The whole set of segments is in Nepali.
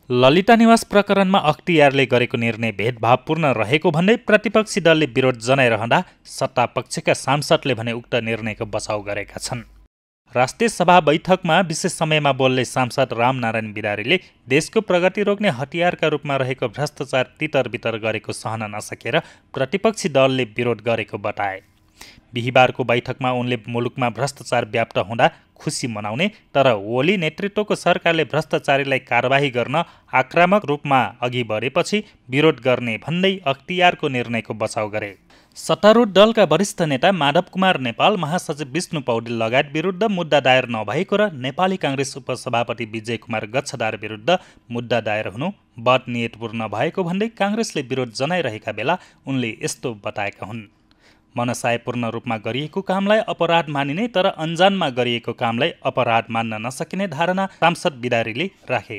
ललिता निवास प्रकरणमा अख्तियारले गरेको निर्णय भेदभावपूर्ण रहेको भन्दै प्रतिपक्षी दलले विरोध जनाइरहँदा सत्तापक्षका सांसदले भने उक्त निर्णयको बचाउ गरेका छन्। राष्ट्रिय सभा बैठकमा विशेष समयमा बोल्ने सांसद रामनारायण बिदारीले देशको प्रगति रोक्ने हतियारका रूपमा रहेको भ्रष्टाचार तितर-बितर गरेको सहन नसकेर प्रतिपक्षी दलले विरोध गरेको बताए। बिहिबारको बैठकमा उनले मुलुकमा भ्रष्टाचार व्याप्त हुँदा खुसी मनाउने तर ओली नेतृत्वको सरकारले भ्रष्टाचारीलाई कारबाही गर्न आक्रामक रूपमा अघि बढेपछि विरोध गर्ने भन्दै अख्तियारको निर्णयको बचाउ गरे। सत्तारूढ दलका वरिष्ठ नेता माधव कुमार नेपाल, महासचिव विष्णु पौडेल लगायत विरुद्ध मुद्दा दायर नभएको र नेपाली काङ्ग्रेस उपसभापति विजय कुमार गच्छदार विरुद्ध मुद्दा दायर हुनु बदनियतपूर्ण भएको भन्दै काङ्ग्रेसले विरोध जनाइरहेका बेला उनले यस्तो बताएका हुन्। मनसायपूर्ण रूपमा गरिएको कामलाई अपराध मानिने तर अन्जानमा गरिएको कामलाई अपराध मान्न नसकिने धारणा सांसद बिदारीले राखे।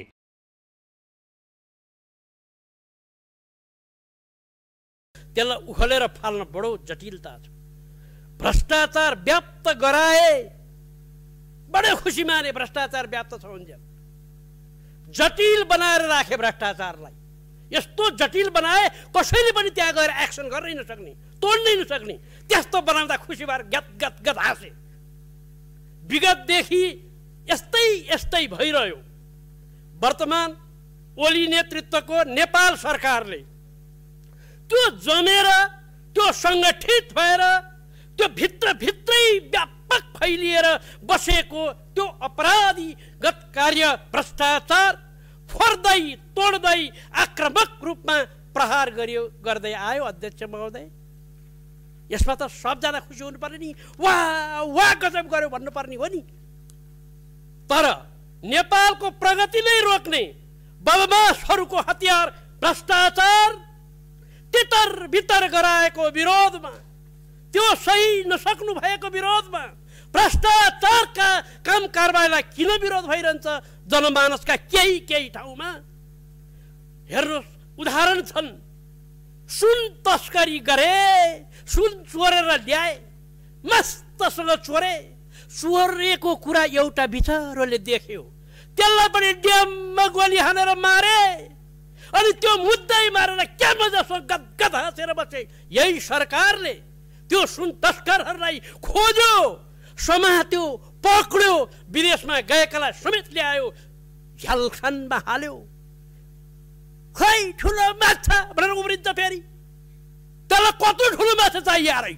त्यसलाई उखलेर फाल्न बडो जटिलता छ। भ्रष्टाचार व्याप्त गराए बडे खुसी माने भ्रष्टाचार व्याप्त छ हुन्छ। जटिल बनाएर राखे भ्रष्टाचारलाई, यस्तो जटिल बनाए कसैले पनि त्यहाँ गएर एक्सन गर्नै नसक्ने, तोड्नै नसक्ने, त्यस्तो बनाउँदा खुसी भएर गत गत गत हाँसे। विगतदेखि यस्तै भइरह्यो। वर्तमान ओली नेतृत्वको नेपाल सरकारले त्यो जमेर, त्यो सङ्गठित भएर, त्यो भित्रै व्यापक फैलिएर बसेको त्यो अपराधीगत कार्य भ्रष्टाचार फोर्दै तोड्दै आक्रामक रूपमा प्रहार गर्दै आयो। अध्यक्ष महोदय, यसमा त सबजना खुसी हुनुपर्ने नि, वाह गजब गर्यो भन्नुपर्ने हो नि। तर नेपालको प्रगतिलाई रोक्ने बदमासहरूको हतियार भ्रष्टाचार तितर बितर गराएको विरोधमा, त्यो सही नसक्नु भएको विरोधमा, भ्रष्टाचारका काम कारबाहीलाई किन विरोध भइरहन्छ जनमानसका केही ठाउँमा? हेर्नुहोस्, उदाहरण छन्। सुन तस्करी गरे, सुन चोरेर ल्याए, मस्तसँग चोरे, चोरेको कुरा एउटा बिचारोले देख्यो, त्यसलाई पनि ड्याममा गोली हानेर मारे, अनि त्यो मुद्दै मारेर क्या मजासँग गदगद हाँसेर बसे। यही सरकारले त्यो सुन तस्करहरूलाई खोज्यो, समात्यो, पक्ड्यो, विदेशमा गएकालाई समेत ल्यायो, झ्यालखानमा हाल्यो। खै ठुलो माछा भनेर उम्रिन्छ फेरि, त्यसलाई कत्रो ठुलो माछा चाहिए रहेछ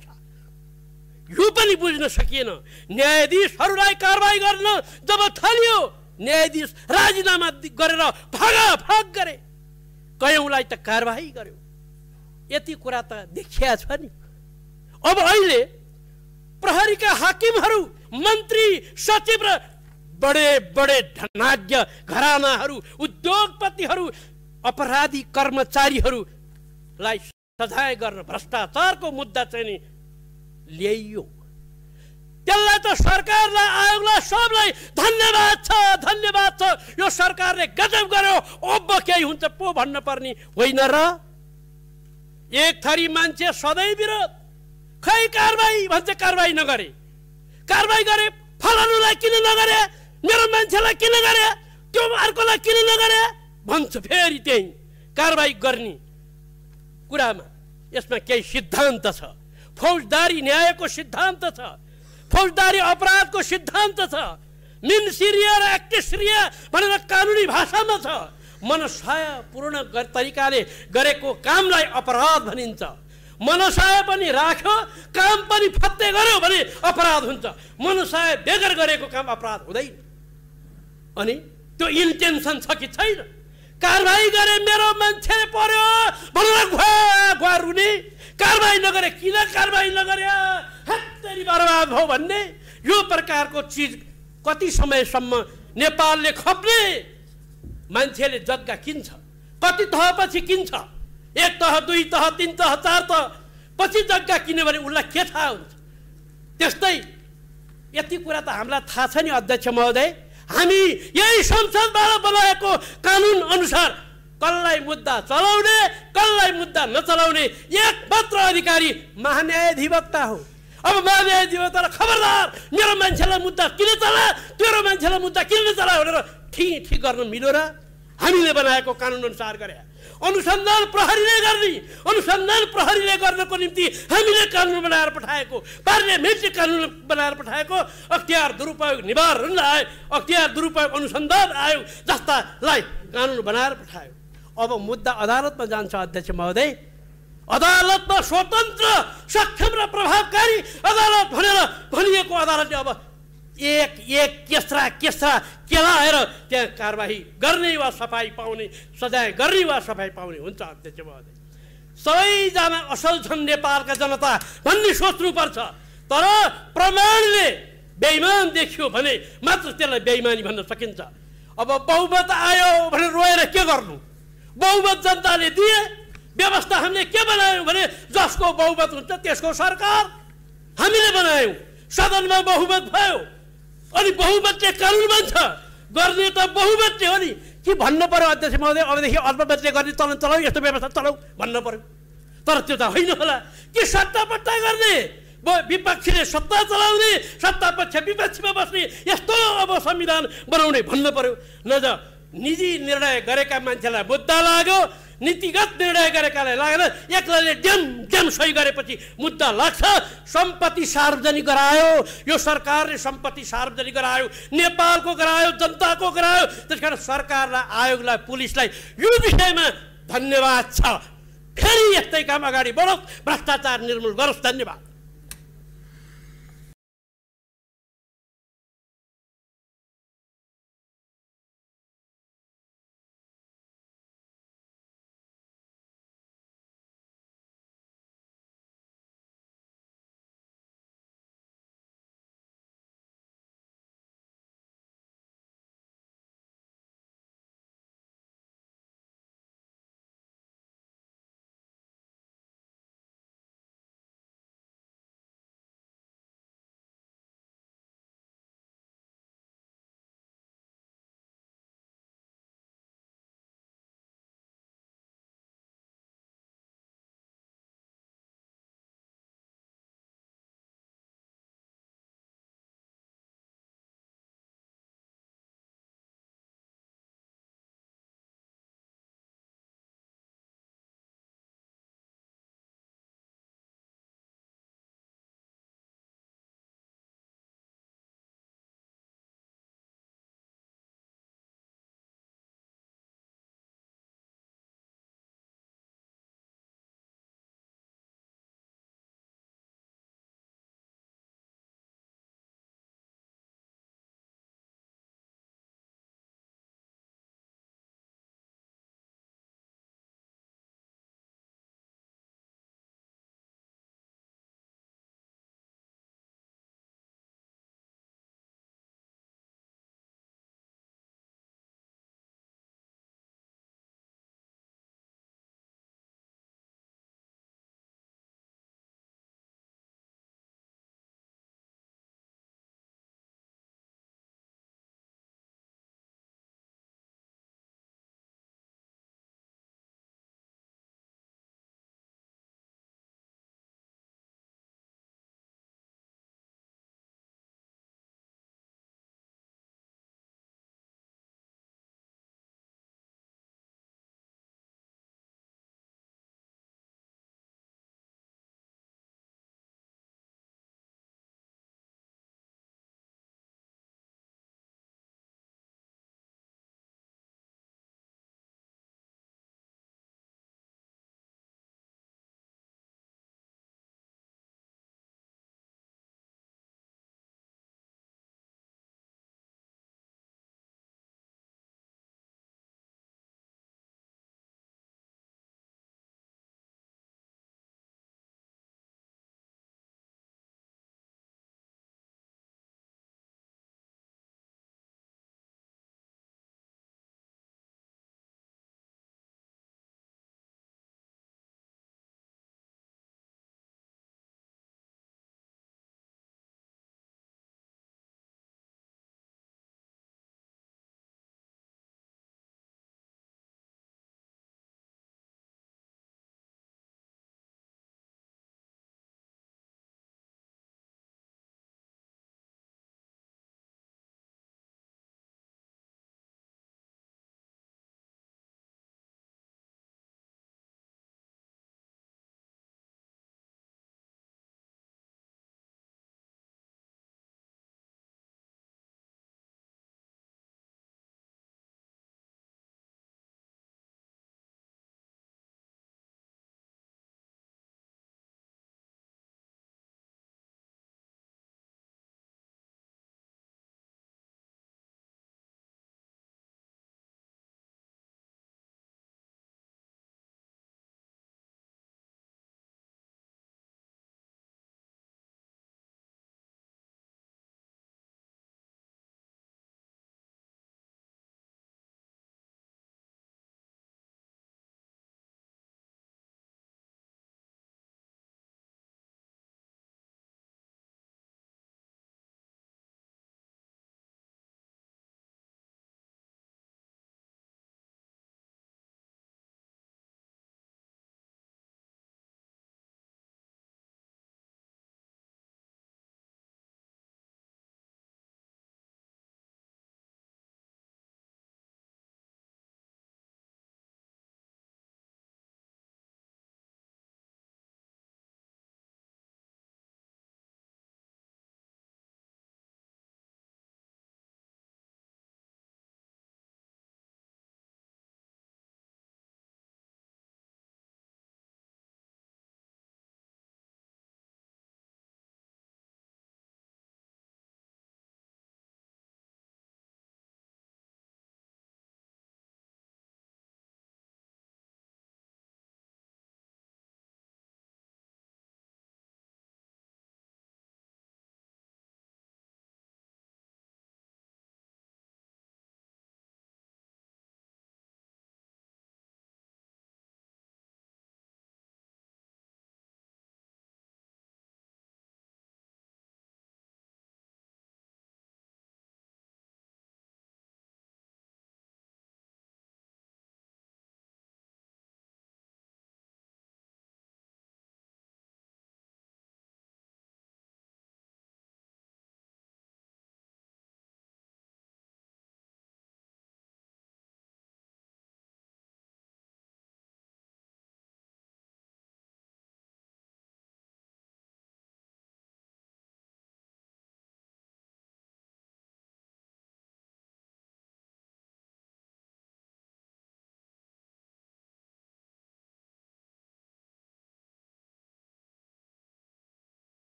यो पनि बुझ्न सकिएन। न्यायाधीशहरूलाई कारबाही गर्न जब थालियो, न्यायाधीश राजीनामा गरेर भागाभाग गरे, कयौँलाई त कारबाही गर्यो। यति कुरा त देखिया छ नि। अब अहिले प्रहरीका हाकिमहरू, मन्त्री, सचिव र बडे धनाढ्य घरानाहरू, उद्योगपतिहरू, अपराधी कर्मचारीहरूलाई सजाय गर्न भ्रष्टाचारको मुद्दा चाहिँ नि ल्याइयो। त्यसलाई त सरकारलाई, आयोगलाई, सबलाई धन्यवाद छ। यो सरकारले गजब गर्यो, अब केही हुन्छ पो भन्न पर्ने होइन र? एक थरी मान्छे सधैँ विरोध, खै कारबाही भन्छ, कारबाही नगरे, कारबाही गरे, फलानुलाई किन नगरे, मेरो मान्छेलाई किन गरे, त्यो अर्कोलाई किन नगरे भन्छ। फेरि त्यही कारबाही गर्ने कुरामा यसमा केही सिद्धान्त छ। फौजदारी न्यायको सिद्धान्त छ, फौजदारी अपराधको सिद्धान्त छ, मिनसिरिया र एक्टिसिरिया भनेर कानुनी भाषामा छ। मनसायपूर्ण तरिकाले गरेको कामलाई अपराध भनिन्छ। मनसाय पनि राख्यो, काम पनि फत्ते गर्यो भने अपराध हुन्छ। मनसाय बेगर गरेको काम अपराध हुँदैन। अनि त्यो इन्टेन्सन छ कि छैन? कारबाही गरे, मेरो मान्छे पर्यो भनेर घुवा रुने, कारबाही नगरे किन कारबाही नगरे, हत्तेरी बर्बाद भयो भन्ने, यो प्रकारको चिज कति समयसम्म नेपालले खप्ने? मान्छेले जग्गा किन्छ, कति तहपछि किन्छ? एक तह, दुई तह, तीन तह, चार तह पछि जग्गा किन्यो भने उसलाई के थाहा हुन्छ? त्यस्तै यति कुरा त हामीलाई थाहा छ नि अध्यक्ष महोदय। हामी यही संसदबाट बनाएको कानुन अनुसार कसलाई मुद्दा चलाउने, कसलाई मुद्दा नचलाउने एक मात्र अधिकारी महान्यायाधिवक्ता हो। अब महान्यायाधिवक्तालाई खबरदार, मेरो मान्छेलाई मुद्दा किन चला, तेरो मान्छेलाई मुद्दा किन नचला भनेर ठीक गर्न मिल्यो र? हामीले बनाएको कानुन अनुसार गरे। अनुसन्धान प्रहरीले गर्नको निम्ति हामीले कानुन बनाएर पठाएको, पार्लियामेन्टले कानुन बनाएर पठाएको अख्तियार दुरुपयोग निवारण आयोग, अख्तियार दुरुपयोग अनुसन्धान आयोग जस्तालाई कानुन बनाएर पठायो। अब मुद्दा अदालतमा जान्छ अध्यक्ष महोदय। अदालतमा स्वतन्त्र, सक्षम र प्रभावकारी अदालत भनेर भनिएको अदालतले अब एक केस्रा केलाएर त्यहाँ कारबाही गर्ने वा सफाई पाउने, सजाय गर्ने वा सफाई पाउने हुन्छ। अध्यक्ष महोदय, सबैजना असल छन् नेपालका जनता भन्ने सोच्नुपर्छ। तर प्रमाणले बेइमान देखियो भने मात्र त्यसलाई बेइमानी भन्न सकिन्छ। अब बहुमत आयो भनेर रोएर के गर्नु? बहुमत जनताले दिए, व्यवस्था हामीले के बनायौँ भने जसको बहुमत हुन्छ त्यसको सरकार हामीले बनायौँ। सदनमा बहुमत भयो अनि बहुमतले कानुन बन्छ, गर्ने त बहुमतले हो नि। के भन्नु पर्यो अध्यक्ष महोदय? अबदेखि अल्पमतले गर्ने चलन चलाऊ, यस्तो व्यवस्था चलाऊ भन्नु पर्यो। तर त्यो त होइन होला कि सट्टापट्टा गर्ने, विपक्षीले सत्ता चलाउने, सत्तापक्ष विपक्षीमा बस्ने, यस्तो अब संविधान बनाउने भन्नु पर्यो। नज निजी निर्णय गरेका मान्छेलाई मुद्दा लाग्यो, नीतिगत निर्णय गरेकालाई लागेन। एक्लैले ड्याम सही गरेपछि मुद्दा लाग्छ। सम्पत्ति सार्वजनिक गरायो यो सरकारले, सम्पत्ति सार्वजनिक गरायो, नेपालको गरायो, जनताको गरायो। त्यसकारण सरकारलाई, आयोगलाई, पुलिसलाई यो विषयमा धन्यवाद छ। फेरि यस्तै काम अगाडि बढोस्, भ्रष्टाचार निर्मूल गरोस्। धन्यवाद।